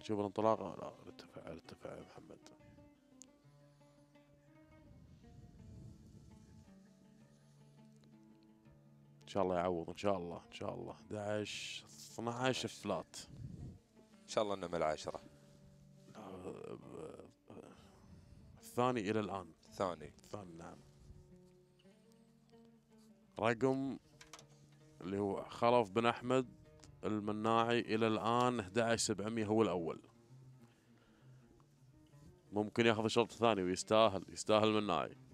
شوف الانطلاقة، لا ارتفع ارتفع يا محمد. ان شاء الله يعوض، ان شاء الله ان شاء الله. 11 12 فلات. ان شاء الله انه من العاشرة. الثاني الى الان. الثاني نعم. رقم اللي هو خلف بن احمد المناعي الى الان 11700 هو الاول. ممكن ياخذ الشوط الثاني ويستاهل، يستاهل المناعي.